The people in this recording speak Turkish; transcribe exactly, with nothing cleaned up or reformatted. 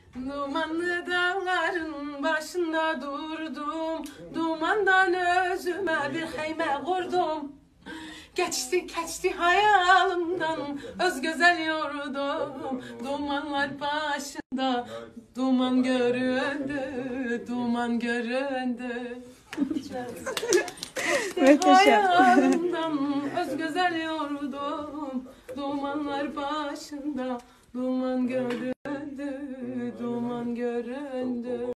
Dumanlı dağların başında durdum, dumandan özüme bir heyme kurdum. Geçti geçti hayalimden öz güzel yurdum, dumanlar başında duman göründü, duman göründü. Hayalimden öz güzel yurdum, dumanlar başında duman göründü, duman göründü.